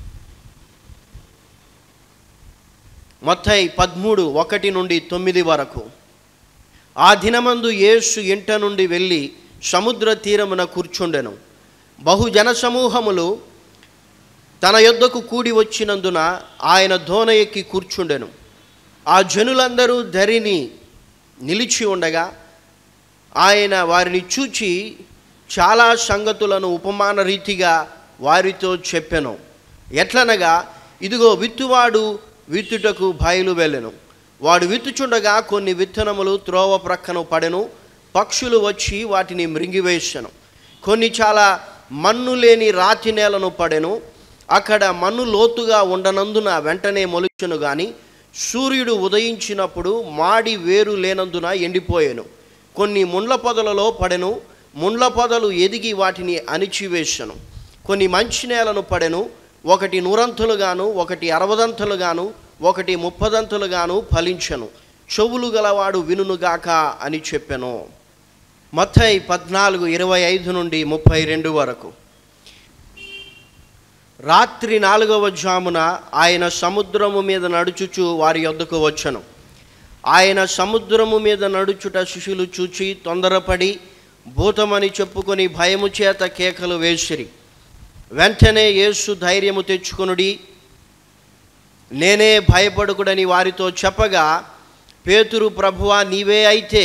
మత్తయి పదమూడు ఒకటి నుండి తొమ్మిది వరకు. ఆ దినమందు యేసు ఇంట నుండి వెళ్ళి సముద్ర తీరమున కూర్చుండెను. బహుజన సమూహములు తన యొద్దకు కూడి వచ్చినందున ఆయన దోణ ఎక్కి కూర్చుండెను. ఆ జనులందరూ ధరిని నిలిచి ఉండగా ఆయన వారిని చూచి చాలా సంగతులను ఉపమాన రీతిగా వారితో చెప్పెను. ఎట్లనగా, ఇదిగో విత్తువాడు విత్తుటకు బయలు వెళ్ళెను. వాడు విత్తుచుండగా కొన్ని విత్తనములు త్రోవ ప్రక్కన పడెను. పక్షులు వచ్చి వాటిని మృంగివేసెను. కొన్ని చాలా మన్ను లేని రాతి నేలను పడెను. అక్కడ మన్ను లోతుగా ఉండనందున వెంటనే మొలిచెను గాని సూర్యుడు ఉదయించినప్పుడు మాడి వేరు లేనందున ఎండిపోయెను. కొన్ని ముండ్ల పొదలలో పడెను. ముండ్ల పొదలు ఎదిగి వాటిని అణిచివేసెను. కొన్ని మంచి నేలను పడెను. ఒకటి నూరంతులుగాను, ఒకటి అరవదంతులుగాను, ఒకటి ముప్పదంతులుగాను ఫలించెను. చెవులు గలవాడు వినుగాక అని చెప్పెను. మత్తయి పద్నాలుగు ఇరవై ఐదు నుండి ముప్పై రెండు వరకు. రాత్రి నాలుగవ జామున ఆయన సముద్రము మీద నడుచుచు వారి యొద్దకు వచ్చెను. ఆయన సముద్రము మీద నడుచుట శిష్యులు చూచి తొందరపడి భూతమని చెప్పుకొని భయము చేత కేకలు వేసిరి. వెంటనే యేసు ధైర్యము తెచ్చుకొనుడి, నేనే, భయపడకుడని వారితో చెప్పగా, పేతురు, ప్రభువా నీవే అయితే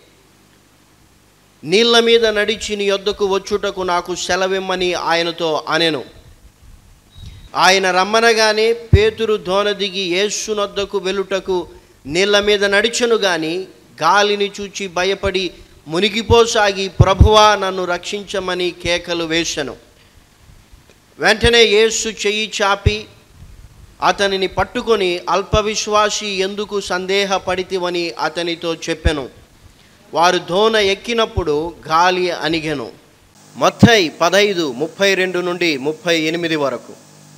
నీళ్ల మీద నడిచి నీ యొద్దకు వచ్చుటకు నాకు సెలవిమ్మని ఆయనతో అనెను. ఆయన రమ్మనగానే పేతురు దోణ దిగి యేసునొద్దకు వెలుటకు నీళ్ల మీద నడిచెను గాని గాలిని చూచి భయపడి మునిగిపోసాగి, ప్రభువా నన్ను రక్షించమని కేకలు వేసెను. వెంటనే యేసు చెయ్యి చాపి అతనిని పట్టుకొని, అల్పవిశ్వాసి ఎందుకు సందేహపడితివని అతనితో చెప్పెను. వారు దోణ ఎక్కినప్పుడు గాలి అణిగెను. మత్తయి పదైదు ముప్పై రెండు నుండి ముప్పై ఎనిమిది వరకు.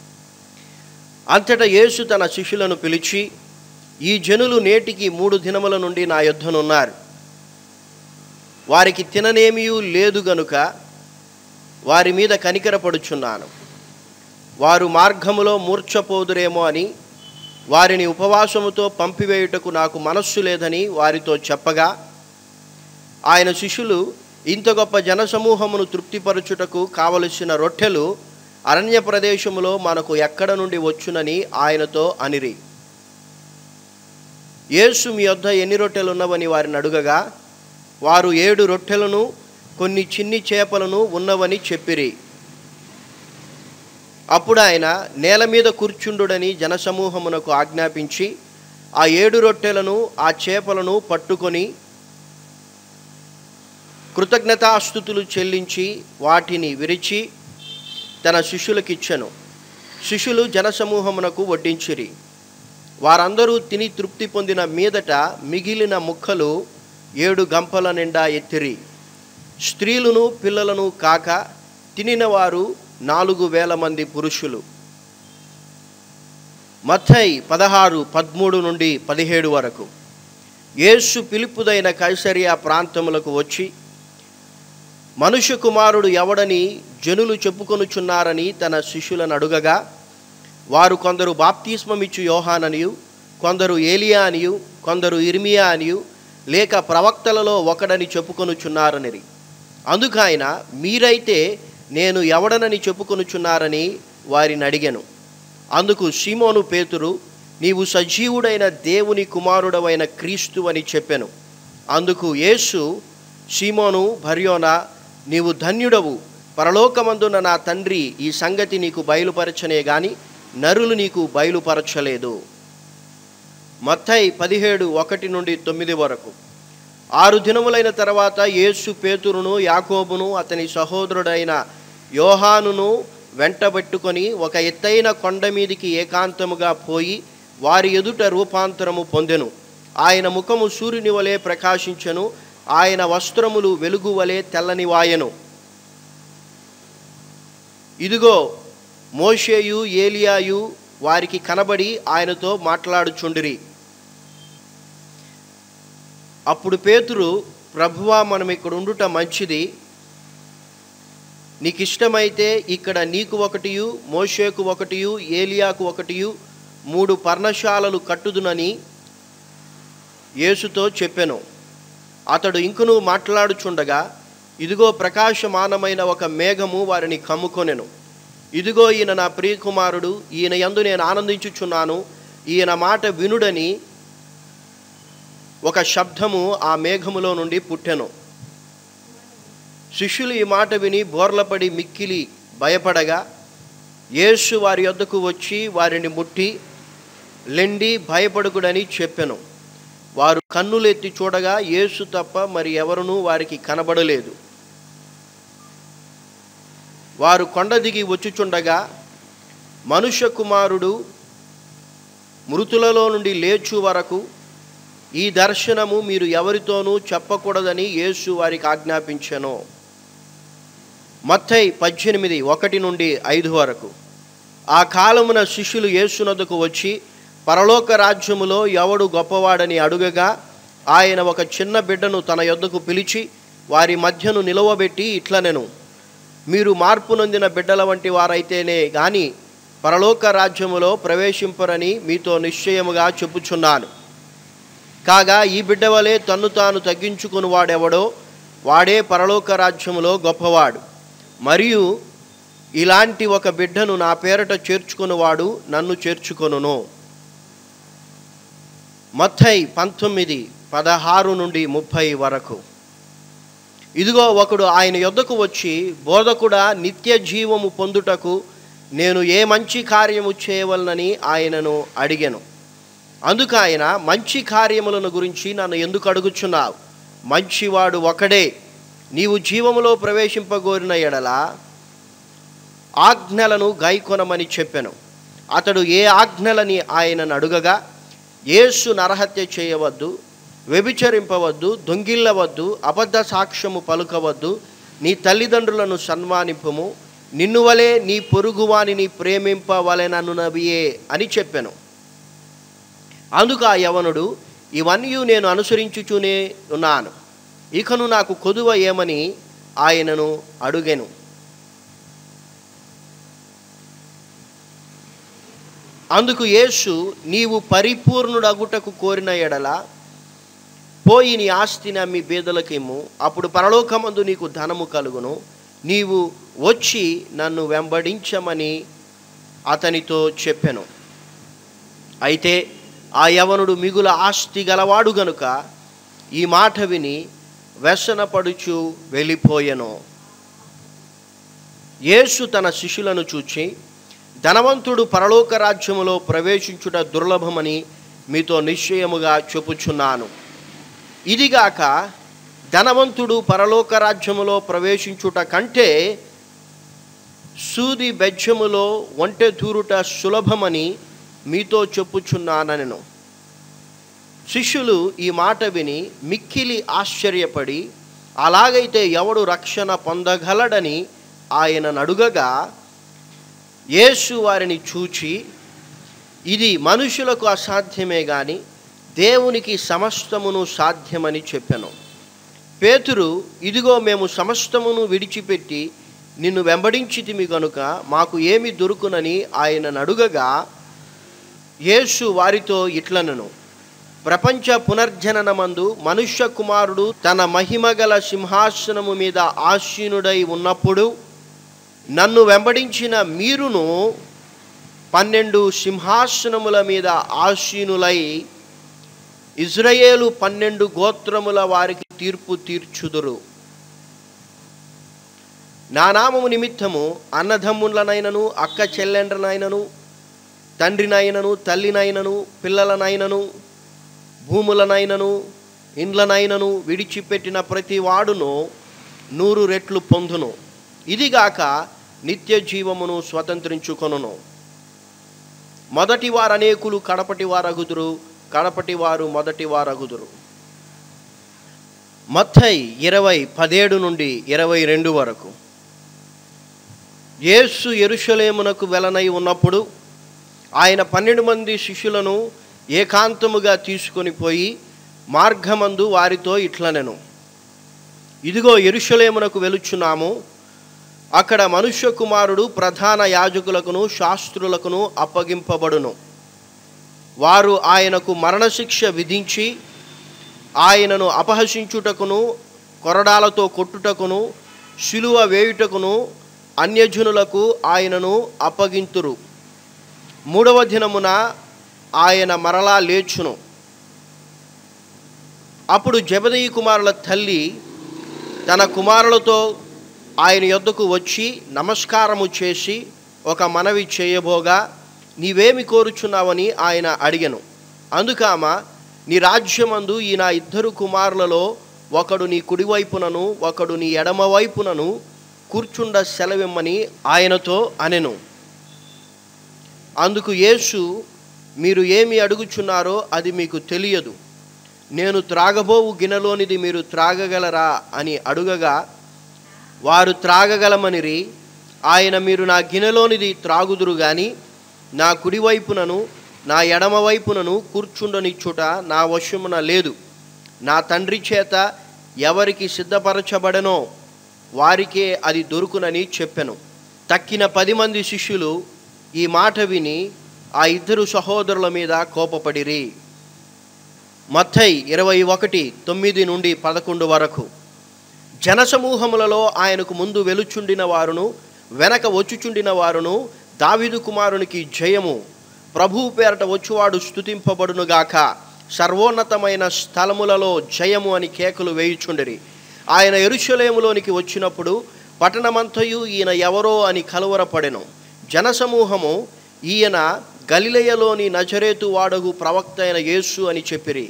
అంతటా యేసు తన శిష్యులను పిలిచి, ఈ జనులు నేటికి మూడు దినముల నుండి నా యొద్దనున్నారు. వారికి తిననేమియూ లేదు గనుక వారి మీద కనికరపడుచున్నాను. వారు మార్గములో మూర్ఛపోదురేమో అని వారిని ఉపవాసముతో పంపివేయుటకు నాకు మనస్సు లేదని వారితో చెప్పగా, ఆయన శిష్యులు ఇంత గొప్ప జనసమూహమును తృప్తిపరచుటకు కావలసిన రొట్టెలు అరణ్య ప్రదేశములో మనకు ఎక్కడ నుండి వచ్చునని ఆయనతో అనిరి. యేసు మీ యొద్ద ఎన్ని రొట్టెలున్నవని వారిని అడుగగా, వారు ఏడు రొట్టెలను కొన్ని చిన్ని చేపలను ఉన్నవని చెప్పిరి. అప్పుడు ఆయన నేల మీద కూర్చుండుడని జనసమూహమునకు ఆజ్ఞాపించి ఆ ఏడు రొట్టెలను ఆ చేపలను పట్టుకొని కృతజ్ఞతాస్తుతులు చెల్లించి వాటిని విరిచి తన శిష్యులకిచ్చెను. శిష్యులు జనసమూహమునకు వడ్డించిరి. వారందరూ తిని తృప్తి పొందిన మీదట మిగిలిన ముక్కలు ఏడు గంపల నిండా ఎత్తిరి. స్త్రీలను పిల్లలను కాక తినిన వారు నాలుగు వేల మంది పురుషులు. మత్తయి పదహారు పదమూడు నుండి పదిహేడు వరకు. యేసు పిలుపుదైన కైసరియా ప్రాంతములకు వచ్చి, మనుష్య కుమారుడు ఎవడని జనులు చెప్పుకొనుచున్నారని తన శిష్యులను అడుగగా, వారు కొందరు బాప్తిస్మమిచ్చు యోహాననియు, కొందరు ఏలియా అనియు, కొందరు ఇర్మియా అనియు, లేక ప్రవక్తలలో ఒకడని చెప్పుకొనుచున్నారనిరి. అందుకైన మీరైతే నేను ఎవడనని చెప్పుకొనుచున్నారని వారిని అడిగాను. అందుకు సీమోను పేతురు, నీవు సజీవుడైన దేవుని కుమారుడవైన క్రీస్తు అని చెప్పెను. అందుకు యేసు, సీమోను బర్యోనా, నీవు ధన్యుడవు, పరలోకమందున నా తండ్రి ఈ సంగతి నీకు బయలుపరచనే గాని నరులు నీకు బయలుపరచలేదు. మత్తయి పదిహేడు ఒకటి నుండి తొమ్మిది వరకు. ఆరు దినములైన తర్వాత యేసు పేతురును యాకోబును అతని సహోదరుడైన యోహానును వెంటబెట్టుకొని ఒక ఎత్తైన కొండ మీదికి ఏకాంతముగా పోయి వారి ఎదుట రూపాంతరము పొందెను. ఆయన ముఖము సూర్యుని వలె ప్రకాశించెను, ఆయన వస్త్రములు వెలుగు వలె తెల్లనివాయెను. ఇదిగో మోషేయు ఏలియాయు వారికి కనబడి ఆయనతో మాట్లాడుచుండిరి. అప్పుడు పేతురు, ప్రభువా, మనం ఇక్కడ ఉండుట మంచిది. నీకు ఇష్టమైతే ఇక్కడ నీకు ఒకటియు, మోషేకు ఒకటియు, ఏలియాకు ఒకటియు మూడు పర్ణశాలలు కట్టుదునని యేసుతో చెప్పెను. అతడు ఇంకనూ మాట్లాడుచుండగా ఇదిగో ప్రకాశమానమైన ఒక మేఘము వారిని కమ్ముకొనెను. ఇదిగో ఈయన నా ప్రియకుమారుడు, ఈయన యందు నేను ఆనందించుచున్నాను, ఈయన మాట వినుడని ఒక శబ్దము ఆ మేఘములో నుండి పుట్టెను. శిష్యులు ఈ మాట విని బోర్లపడి మిక్కిలి భయపడగా యేసు వారి యొద్దకు వచ్చి వారిని ముట్టి, లెండి, భయపడకుడని చెప్పెను. వారు కన్నులెత్తి చూడగా యేసు తప్ప మరి ఎవరునూ వారికి కనబడలేదు. వారు కొండ దిగి వచ్చుచుండగా మనుష్య కుమారుడు మృతులలో నుండి లేచు వరకు ఈ దర్శనము మీరు ఎవరితోనూ చెప్పకూడదని యేసు వారికి ఆజ్ఞాపించెను. మత్తయి పద్దెనిమిది ఒకటి నుండి ఐదు వరకు. ఆ కాలమున శిష్యులు యేసునొద్దకు వచ్చి, పరలోక రాజ్యములో ఎవడు గొప్పవాడని అడుగగా ఆయన ఒక చిన్న బిడ్డను తన యొద్దకు పిలిచి వారి మధ్యను నిలవబెట్టి ఇట్లనెను, మీరు మార్పు నొందిన బిడ్డల వంటి వారైతేనే గాని పరలోక రాజ్యములో ప్రవేశింపరని మీతో నిశ్చయముగా చెప్పుచున్నాను. కాగా ఈ బిడ్డ వలె తన్ను తాను తగ్గించుకుని వాడెవడో వాడే పరలోక రాజ్యములో గొప్పవాడు. మరియు ఇలాంటి ఒక బిడ్డను నా పేరట చేర్చుకునివాడు నన్ను చేర్చుకొనును. మత్తయి పంతొమ్మిది పదహారు నుండి ముప్పై వరకు. ఇదిగో ఒకడు ఆయన యొద్దకు వచ్చి, బోధకుడా, నిత్య జీవము పొందుటకు నేను ఏ మంచి కార్యము చేయవలనని ఆయనను అడిగెను. అందుకు ఆయన, మంచి కార్యములను గురించి నన్ను ఎందుకు అడుగుచున్నావు? మంచివాడు ఒకడే. నీవు జీవములో ప్రవేశింపగోరిన ఎడల ఆజ్ఞలను గైకొనమని చెప్పెను. అతడు ఏ ఆజ్ఞలని ఆయనను అడుగగా, యేసు నరహత్య చేయవద్దు, వ్యభిచరింపవద్దు, దొంగిల్లవద్దు, అబద్ధ సాక్ష్యము పలుకవద్దు, నీ తల్లిదండ్రులను సన్మానింపుము, నిన్ను వలె నీ పొరుగువానిని ప్రేమింపవలెననున్నవియే అని చెప్పెను. అందుకు ఆ యవనుడు, ఇవన్నీ నేను అనుసరించుచూనే ఉన్నాను, ఇకను నాకు కొదువ ఏమని ఆయనను అడుగెను. అందుకు యేసు, నీవు పరిపూర్ణుడగుటకు కోరిన ఎడల పోయి నీ ఆస్తిని అమ్మి బీదలకిమ్ము, అప్పుడు పరలోకమందు నీకు ధనము కలుగును, నీవు వచ్చి నన్ను వెంబడించమని అతనితో చెప్పెను. అయితే ఆ యవనుడు మిగుల ఆస్తి గలవాడు గనుక ఈ మాట విని వ్యసనపడుచు వెళ్ళిపోయెను. యేసు తన శిష్యులను చూచి, ధనవంతుడు పరలోక రాజ్యములో ప్రవేశించుట దుర్లభమని మీతో నిశ్చయముగా చెప్పుచున్నాను. ఇదిగాక ధనవంతుడు పరలోక రాజ్యములో ప్రవేశించుట కంటే సూది బెజ్జములో ఒంటె దూరుట సులభమని మీతో చెప్పుచున్నానెను. శిష్యులు ఈ మాట విని మిక్కిలి ఆశ్చర్యపడి, అలాగైతే ఎవడు రక్షణ పొందగలడని ఆయనను అడుగగా యేసు వారిని చూచి, ఇది మనుషులకు అసాధ్యమే గాని దేవునికి సమస్తమును సాధ్యమని చెప్పెను. పేతురు, ఇదిగో మేము సమస్తమును విడిచిపెట్టి నిన్ను వెంబడించితిమి గనుక మాకు ఏమి దొరుకునని ఆయనను అడుగగా యేసు వారితో ఇట్లనెను, ప్రపంచ పునర్జననమందు మనుష్య కుమారుడు తన మహిమగల సింహాసనము మీద ఆసీనుడై ఉన్నప్పుడు నన్ను వెంబడించిన మీరును పన్నెండు సింహాసనముల మీద ఆసీనులై ఇజ్రాయేలు పన్నెండు గోత్రముల వారికి తీర్పు తీర్చుదురు. నా నామము నిమిత్తము అన్నదమ్ములనైనను అక్క చెల్లెండ్రనైనను తండ్రినైనను తల్లినైనను పిల్లలనైనను భూములనైనను ఇండ్లనైనను విడిచిపెట్టిన ప్రతి వాడును నూరు రెట్లు పొందును. ఇదిగాక నిత్య జీవమును స్వతంత్రించుకొనును. మొదటి వారు అనేకులు కడపటి వారగుదురు, కడపటి వారు మొదటి వారగుదురు. మత్తయి ఇరవై పదిహేడు నుండి ఇరవై రెండు వరకు. యేసు యెరూషలేమునకు వెలనై ఉన్నప్పుడు ఆయన పన్నెండు మంది శిష్యులను ఏకాంతముగా తీసుకొని పోయి మార్గమందు వారితో ఇట్లనెను, ఇదిగో యెరూషలేమునకు వెలుచున్నాము. అక్కడ మనుష్య కుమారుడు ప్రధాన యాజకులకును శాస్త్రులకును అప్పగింపబడును. వారు ఆయనకు మరణశిక్ష విధించి ఆయనను అపహసించుటకును కొరడాలతో కొట్టుటకును శిలువ వేయుటకును అన్యజనులకు ఆయనను అప్పగింతురు. మూడవ దినమున ఆయన మరలా లేచును. అప్పుడు జెబెదయి కుమారుల తల్లి తన కుమారులతో ఆయన యొద్దకు వచ్చి నమస్కారము చేసి ఒక మనవి చేయబోగా, నీవేమి కోరుచున్నావని ఆయన అడిగెను. అందుకామె, నీ రాజ్యమందు ఈ నా ఇద్దరు కుమారులలో ఒకడు నీ కుడివైపునను ఒకడు నీ ఎడమవైపునను కూర్చుండ సెలవిమ్మని ఆయనతో అనెను. అందుకు యేసు, మీరు ఏమి అడుగుచున్నారో అది మీకు తెలియదు. నేను త్రాగబోవు గిన్నెలోనిది మీరు త్రాగగలరా అని అడుగగా వారు త్రాగగలమనిరి. ఆయన, మీరు నా గిన్నెలోనిది త్రాగుదురు గాని నా కుడివైపునను నా ఎడమవైపునను కూర్చుండనిచ్చుట నా వశమున లేదు. నా తండ్రి చేత ఎవరికి సిద్ధపరచబడనో వారికే అది దొరుకునని చెప్పెను. తక్కిన పది మంది శిష్యులు ఈ మాట విని ఆ ఇద్దరు సహోదరుల మీద కోపపడిరి. మత్తయి ఇరవై ఒకటి తొమ్మిది నుండి పదకొండు వరకు. జనసమూహములలో ఆయనకు ముందు వెలుచుండిన వారును వెనక వచ్చుచుండిన వారును, దావీదు కుమారునికి జయము, ప్రభువు పేరట వచ్చువాడు స్తుతింపబడునుగాక, సర్వోన్నతమైన స్థలములలో జయము అని కేకలు వేయుచుండిరి. ఆయన యెరూషలేములోనికి వచ్చినప్పుడు పట్టణమంతయు ఈయన ఎవరో అని కలవరపడెను. జనసమూహము, ఈయన గలిలయలోని నజరేతు వాడగు ప్రవక్త అయిన యేసు అని చెప్పిరి.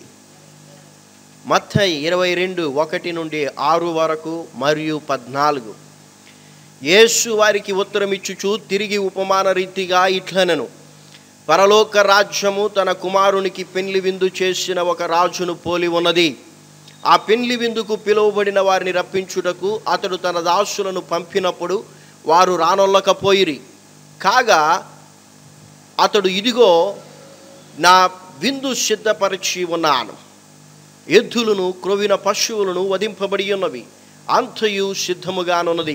మత్తయి ఇరవై రెండు ఒకటి నుండి ఆరు వరకు మరియు పద్నాలుగు. యేసు వారికి ఉత్తరమిచ్చుచు తిరిగి ఉపమాన రీతిగా ఇట్లనెను, పరలోక రాజ్యము తన కుమారునికి పెండ్లి విందు చేసిన ఒక రాజును పోలి ఉన్నది. ఆ పెండ్లి విందుకు పిలువబడిన వారిని రప్పించుటకు అతడు తన దాసులను పంపినప్పుడు వారు రానొల్లకపోయిరి. కాగా అతడు, ఇదిగో నా విందు సిద్ధపరిచి ఉన్నాను, ఎద్దులను క్రొవిన పశువులను వధింపబడి ఉన్నవి, అంతయు సిద్ధముగానున్నది.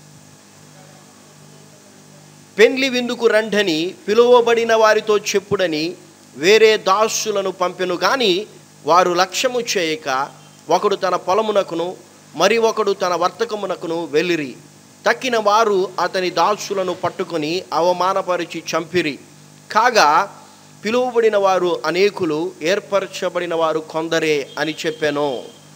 పెండ్లి విందుకు రండని పిలువబడిన వారితో చెప్పుడని వేరే దాసులను పంపెను. కానీ వారు లక్ష్యము చేయక ఒకడు తన పొలమునకును మరి ఒకడు తన వర్తకమునకును వెళ్ళిరి. తక్కిన వారు అతని దాసులను పట్టుకొని అవమానపరిచి చంపిరి. కాగా పిలువబడిన వారు అనేకులు, ఏర్పరచబడిన వారు కొందరే అని చెప్పాను.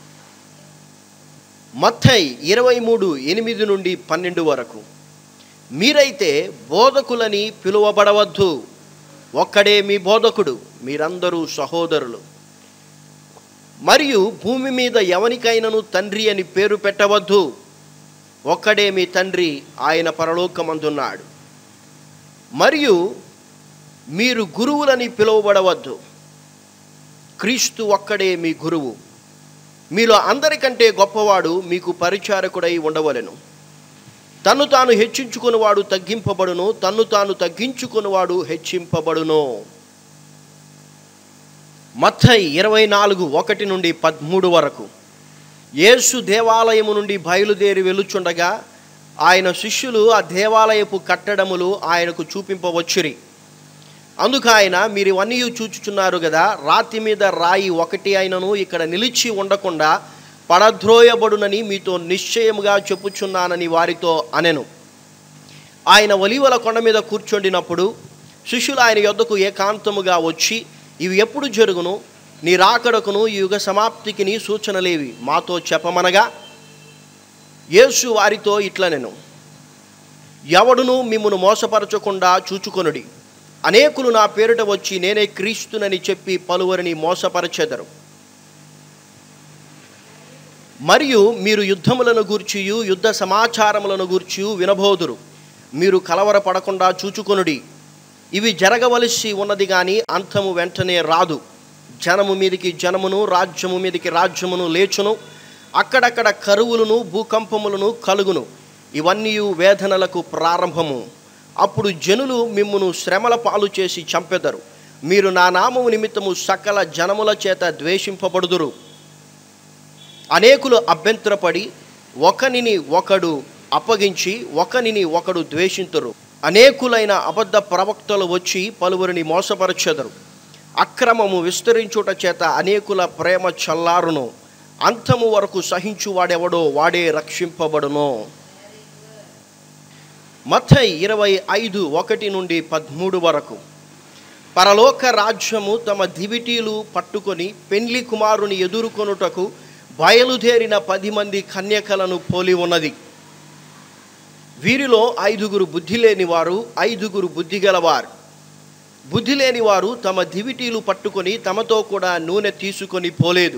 మత్తయి ఇరవై మూడు ఎనిమిది నుండి పన్నెండు వరకు. మీరైతే బోధకులని పిలువబడవద్దు, ఒక్కడే మీ బోధకుడు, మీరందరూ సహోదరులు. మరియు భూమి మీద ఎవనికైనను తండ్రి అని పేరు పెట్టవద్దు, ఒక్కడే మీ తండ్రి, ఆయన పరలోకమందున్నాడు. మరియు మీరు గురువులని పిలువబడవద్దు, క్రీస్తు ఒక్కడే మీ గురువు. మీలో అందరికంటే గొప్పవాడు మీకు పరిచారకుడై ఉండవలెను. తన్ను తాను హెచ్చించుకునివాడు తగ్గింపబడును, తన్ను తాను తగ్గించుకునివాడు హెచ్చింపబడును. మత్తయి ఇరవై నాలుగు ఒకటి నుండి పదమూడు వరకు. యేసు దేవాలయము నుండి బయలుదేరి వెలుచుండగా ఆయన శిష్యులు ఆ దేవాలయపు కట్టడములు ఆయనకు చూపింపవచ్చిరి. అందుకు ఆయన, మీరు ఇవన్నీ చూచుచున్నారు కదా, రాతి మీద రాయి ఒకటి అయినను ఇక్కడ నిలిచి ఉండకుండా పడద్రోయబడునని మీతో నిశ్చయముగా చెప్పుచున్నానని వారితో అనెను. ఆయన ఒలీవల కొండ మీద కూర్చుండినప్పుడు శిష్యులు ఆయన యొద్దకు ఏకాంతముగా వచ్చి, ఇవి ఎప్పుడు జరుగును, నీ రాకడకును ఈ యుగ సమాప్తికి నీ సూచనలేవి మాతో చెప్పమనగా, యేసు వారితో ఇట్లనెను, ఎవడును మిమ్మును మోసపరచకుండా చూచుకొనుడి. అనేకులు నా పేరిట వచ్చి నేనే క్రీస్తునని చెప్పి పలువురిని మోసపరచెదరు. మరియు మీరు యుద్ధములను గూర్చియు యుద్ధ సమాచారములను గూర్చియు వినబోదురు. మీరు కలవరపడకుండా చూచుకొనుడి. ఇవి జరగవలసి ఉన్నది కానీ అంతము వెంటనే రాదు. జనము మీదికి జనమును, రాజ్యము మీదికి రాజ్యమును లేచును. అక్కడక్కడ కరువులను భూకంపములను కలుగును. ఇవన్నీ వేదనలకు ప్రారంభము. అప్పుడు జనులు మిమ్మును శ్రమల పాలు చేసి చంపెదరు. మీరు నా నామము నిమిత్తము సకల జనముల చేత ద్వేషింపబడుదురు. అనేకులు అభ్యంతరపడి ఒకనిని ఒకడు అప్పగించి ఒకనిని ఒకడు ద్వేషింతురు. అనేకులైన అబద్ధ ప్రవక్తలు వచ్చి పలువురిని మోసపరచెదరు. అక్రమము విస్తరించుట చేత అనేకుల ప్రేమ చల్లారును. అంతము వరకు సహించువాడెవడో వాడే రక్షింపబడును. మత్తయి ఇరవై ఐదు ఒకటి నుండి పదమూడు వరకు. పరలోక రాజ్యము తమ దివిటీలు పట్టుకొని పెండ్లి కుమారుని ఎదుర్కొనుటకు బయలుదేరిన పది మంది కన్యకలను పోలి ఉన్నది. వీరిలో ఐదుగురు బుద్ధి లేనివారు, ఐదుగురు బుద్ధి గలవారు. బుద్ధి లేనివారు తమ దివిటీలు పట్టుకొని తమతో కూడా నూనె తీసుకొని పోలేదు.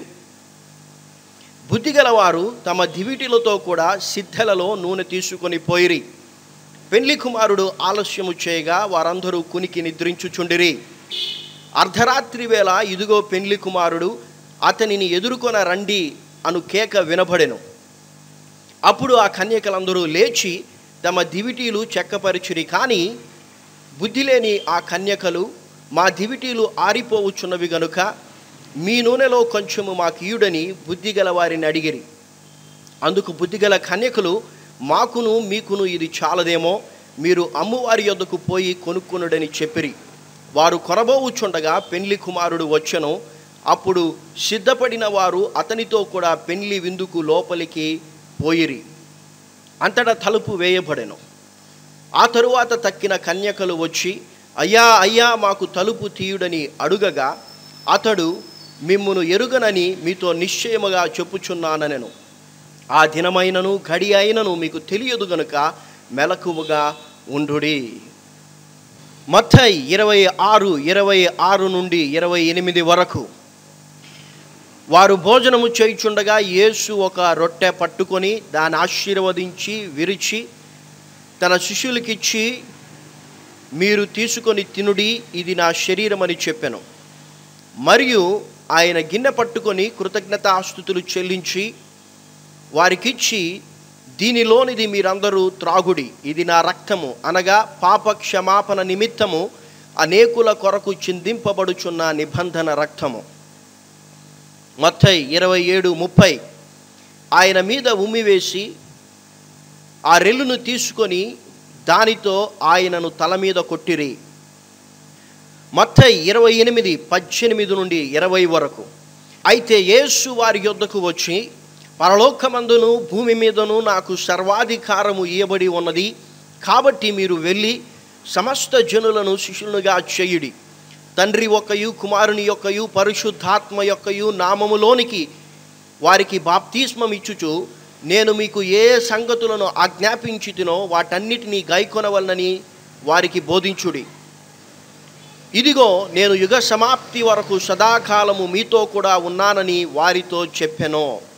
బుద్ధి గలవారు తమ దివిటీలతో కూడా సిద్ధలలో నూనె తీసుకొని పోయిరి. పెండ్లి కుమారుడు ఆలస్యము చేయగా వారందరూ కునికి నిద్రించుచుండిరి. అర్ధరాత్రి వేళ ఇదిగో పెండ్లి కుమారుడు, అతనిని ఎదుర్కొన రండి అను కేక వినబడెను. అప్పుడు ఆ కన్యకలందరూ లేచి తమ దివిటీలు చెక్కపరిచిరి. కానీ బుద్ధి లేని ఆ కన్యకలు, మా దివిటీలు ఆరిపోవచ్చున్నవి గనుక మీ నూనెలో కొంచెము మాకీయుడని బుద్ధిగల వారిని అడిగిరి. అందుకు బుద్ధిగల కన్యకలు, మాకును మీకును ఇది చాలదేమో, మీరు అమ్మువారి యొద్దకు పోయి కొనుక్కునుడని చెప్పిరి. వారు కొనబోవుచుండగా పెండ్లి కుమారుడు వచ్చెను. అప్పుడు సిద్ధపడిన వారు అతనితో కూడా పెండ్లి విందుకు లోపలికి పోయిరి. అంతటా తలుపు వేయబడెను. ఆ తరువాత తక్కిన కన్యకలు వచ్చి, అయ్యా అయ్యా మాకు తలుపు తీయుడని అడుగగా అతడు, మిమ్మును ఎరుగనని మీతో నిశ్చయముగా చెప్పుచున్నానెను. ఆ దినమైనను గడి అయినను మీకు తెలియదు గనుక మెలకువగా ఉండుడి. మత్తయి ఇరవై ఆరు ఇరవై ఆరు నుండి ఇరవై ఎనిమిది వరకు. వారు భోజనము చేయుచుండగా యేసు ఒక రొట్టె పట్టుకొని దాన్ని ఆశీర్వదించి విరిచి తన శిష్యులకిచ్చి, మీరు తీసుకొని తినుడి, ఇది నా శరీరం అని చెప్పెను. మరియు ఆయన గిన్నె పట్టుకొని కృతజ్ఞతాస్తుతులు చెల్లించి వారికిచ్చి, దీనిలోనిది మీరందరూ త్రాగుడి, ఇది నా రక్తము, అనగా పాప క్షమాపణ నిమిత్తము అనేకుల కొరకు చిందింపబడుచున్న నిబంధన రక్తము. మత్తయి ఇరవై ఏడు ముప్పై. ఆయన మీద ఉమ్మివేసి ఆ రెల్లును తీసుకొని దానితో ఆయనను తల మీద కొట్టిరి. మత్తయి ఇరవై ఎనిమిది పద్దెనిమిది నుండి ఇరవై వరకు. అయితే యేసు వారి యొద్దకు వచ్చి, పరలోకమందును భూమి మీదను నాకు సర్వాధికారము ఇయ్యబడి ఉన్నది, కాబట్టి మీరు వెళ్ళి సమస్త జనులను శిష్యులుగా చేయుడి. తండ్రి యొక్కయు కుమారుని యొక్కయు పరిశుద్ధాత్మ యొక్కయు నామములోనికి వారికి బాప్తిస్మం ఇచ్చుచు, నేను మీకు ఏ సంగతులను ఆజ్ఞాపించితినో వాటన్నిటినీ గైకొనవలనని వారికి బోధించుడి. ఇదిగో నేను యుగ సమాప్తి వరకు సదాకాలము మీతో కూడా ఉన్నానని వారితో చెప్పెను.